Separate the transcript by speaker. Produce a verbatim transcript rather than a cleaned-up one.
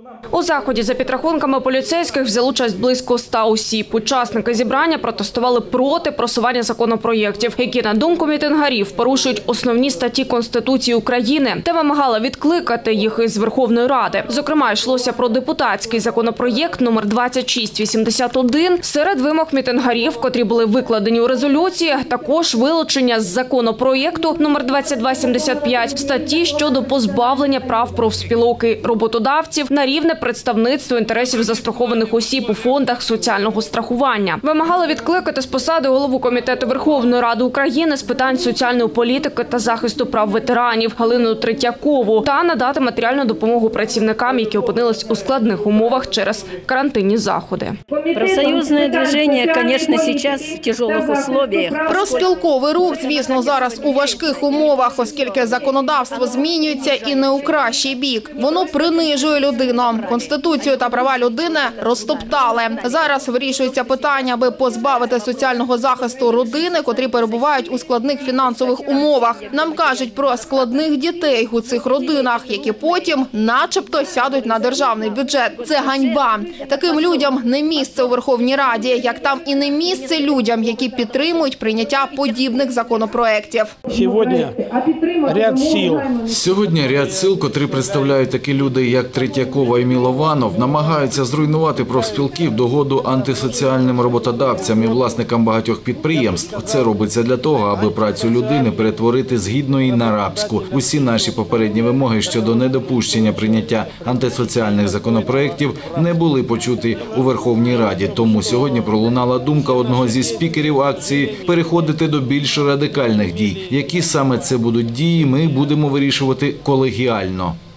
Speaker 1: У заході, за підрахунками поліцейських, взяли участь близько ста осіб. Учасники зібрання протестували проти просування законопроєктів, які, на думку мітингарів, порушують основні статті Конституції України та вимагали відкликати їх із Верховної Ради. Зокрема, йшлося про депутатський законопроєкт номер двадцять шість вісімдесят один. Серед вимог мітингарів, котрі були викладені у резолюції, також вилучення з законопроєкту номер двадцять два сімдесят п'ять статті щодо позбавлення прав профспілок і роботодавців на рівне представництво інтересів застрахованих осіб у фондах соціального страхування. Вимагали відкликати з посади голову Комітету Верховної Ради України з питань соціальної політики та захисту прав ветеранів Галину Третьякову та надати матеріальну допомогу працівникам, які опинились у складних умовах через карантинні заходи.
Speaker 2: Профсоюзне движення, звісно, зараз в тяжких условиях.
Speaker 3: Профспілковий рух, звісно, зараз у важких умовах, оскільки законодавство змінюється і не у кращий бік. Воно принижує людину. Конституцію та права людини розтоптали. Зараз вирішується питання, аби позбавити соціального захисту родини, котрі перебувають у складних фінансових умовах. Нам кажуть про складних дітей у цих родинах, які потім начебто сядуть на державний бюджет. Це ганьба. Таким людям не місце у Верховній Раді, як там і не місце людям, які підтримують прийняття подібних законопроєктів.
Speaker 4: Сьогодні ряд сил.
Speaker 5: Сьогодні ряд сил, котрі представляють такі люди, як Третьякова і Мілованов, намагаються зруйнувати профспілки в догоду антисоціальним роботодавцям і власникам багатьох підприємств. Це робиться для того, аби працю людини перетворити з гідної на рабську. Усі наші попередні вимоги щодо недопущення прийняття антисоціальних законопроєктів не були почуті у Верховній Раді. Тому сьогодні пролунала думка одного зі спікерів акції переходити до більш радикальних дій. Які саме це будуть дії, ми будемо вирішувати колегіально.